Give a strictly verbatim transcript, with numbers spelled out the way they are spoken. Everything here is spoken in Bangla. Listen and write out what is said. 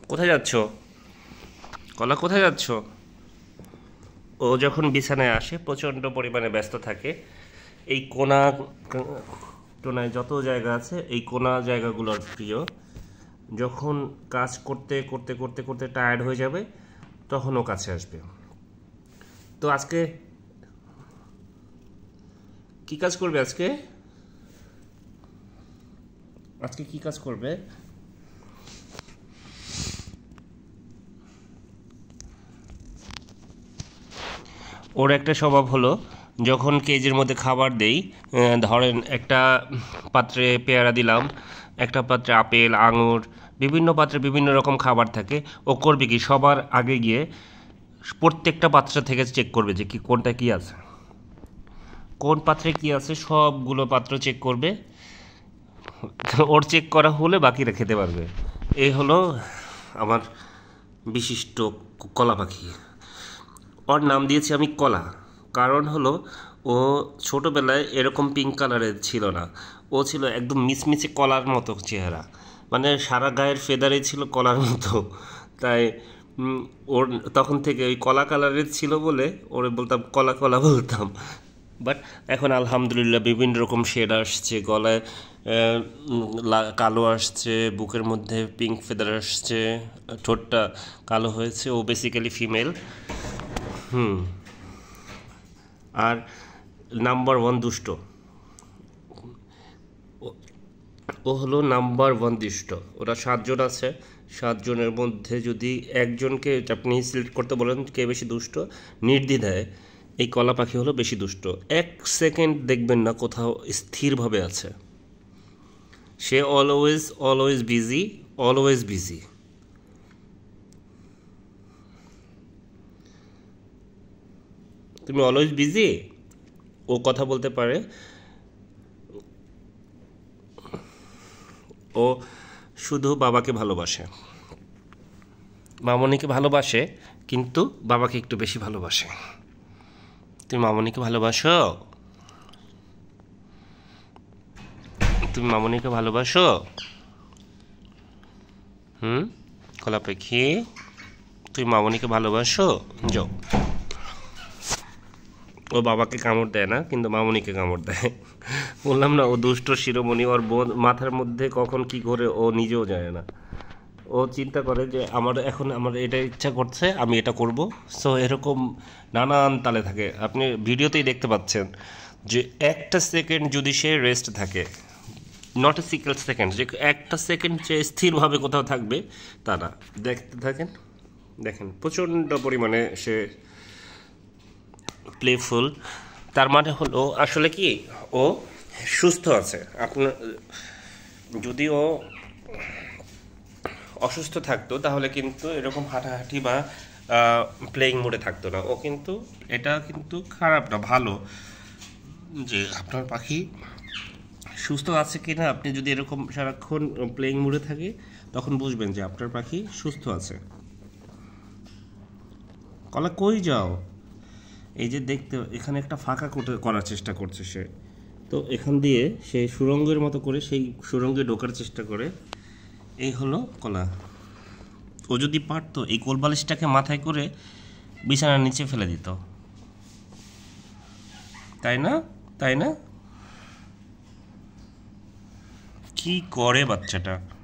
কোথায় যাচ্ছ? কলা কোথায় যাচ্ছ? ও যখন বিছানায় আসে প্রচণ্ড পরিমাণে ব্যস্ত থাকে। এই কোনা টোনায় যত জায়গা আছে এই কোনা জায়গাগুলোর প্রিয়। যখন কাজ করতে করতে করতে করতে টায়ার্ড হয়ে যাবে তখন ও কাছে আসবে। তো আজকে কি কাজ করবে? আজকে আজকে কি কাজ করবে? ওর একটা স্বভাব হলো, যখন কেজের মধ্যে খাবার দেই, ধরেন একটা পাত্রে পেয়ারা দিলাম, একটা পাত্রে আপেল আঙুর, বিভিন্ন পাত্রে বিভিন্ন রকম খাবার থাকে। ও করবে কি, সবার আগে গিয়ে প্রত্যেকটা পাত্র থেকে চেক করবে যে কি কোনটা কি আছে, কোন পাত্রে কি আছে, সবগুলো পাত্র চেক করবে। ওর চেক করা হলে বাকিরা খেতে পারবে। এই হলো আমার বিশিষ্ট কলা পাখি। ওর নাম দিয়েছি আমি কলা, কারণ হলো ও ছোটোবেলায় এরকম পিঙ্ক কালারের ছিল না। ও ছিল একদম মিচমিচে কলার মতো চেহারা, মানে সারা গায়ের ফেদারে ছিল কলার মতো। তাই ওর তখন থেকে ওই কলা কালারের ছিল বলে ওরে বলতাম কলা কলা বলতাম। বাট এখন আলহামদুলিল্লাহ বিভিন্ন রকম শেড আসছে, গলায় কালো আসছে, বুকের মধ্যে পিঙ্ক ফেদার আসছে, ঠোঁটটা কালো হয়েছে। ও বেসিক্যালি ফিমেল। হুম আর নাম্বার ওয়ান দুষ্ট। ও হলো নাম্বার ওয়ান দুষ্ট। ওরা সাতজন আছে, সাতজনের মধ্যে যদি একজনকে আপনি সিলেক্ট করতে বলেন কে বেশি দুষ্ট, নির্দ্বিধায় এই কলা পাখি হলো বেশি দুষ্ট। এক সেকেন্ড দেখবেন না কোথাও স্থিরভাবে আছে। সে always always busy, always busy. তুমি অলওয়েজ বিজি। ও কথা বলতে পারে, ও শুধু বাবাকে ভালোবাসে, মামনিকে ভালোবাসে, কিন্তু বাবাকে একটু বেশি ভালোবাসে। তুমি মামনিকে ভালোবাসো? তুমি মামনিকে ভালোবাসো? হুম কলা পাখি, তুমি মামনিকে ভালোবাসো? যাও। ও বাবাকে কামড় দেয় না, কিন্তু মামনিকে কামড় দেয়। বললাম না, ও দুষ্ট শিরোমণি। ওর মাথার মধ্যে কখন কি করে ও নিজেও জানে না। ও চিন্তা করে যে আমার এখন আমার এটা ইচ্ছা করছে, আমি এটা করব। সো এরকম নানান তালে থাকে। আপনি ভিডিওতেই দেখতে পাচ্ছেন যে একটা সেকেন্ড যদি সে রেস্ট থাকে, নট এ সিঙ্গেল সেকেন্ড, যে একটা সেকেন্ড যে স্থিরভাবে কোথাও থাকবে তা না। দেখতে থাকেন, দেখেন প্রচণ্ড পরিমাণে সে প্লেফুল। তার মানে হলো আসলে কি, ও সুস্থ আছে। আপনার যদি ও অসুস্থ থাকতো তাহলে কিন্তু এরকম হাঁটাহাঁটি বা প্লেয়িং মোডে থাকতো না। ও কিন্তু এটা কিন্তু খারাপ না, ভালো যে আপনার পাখি সুস্থ আছে কি না। আপনি যদি এরকম সারাক্ষণ প্লেয়িং মোডে থাকে তখন বুঝবেন যে আপনার পাখি সুস্থ আছে। কলা কই যাও? এই যে দেখতে, এখানে একটা ফাঁকা করার চেষ্টা করছে সে, তো এখান দিয়ে সে সুরঙ্গের মতো করে সেই সুরঙ্গে ঢোকার চেষ্টা করে। এই হলো কলা। ও যদি পারতো এই কোলবালিশটাকে মাথায় করে বিছানার নিচে ফেলে দিত, তাই না? তাই না? কি করে বাচ্চাটা?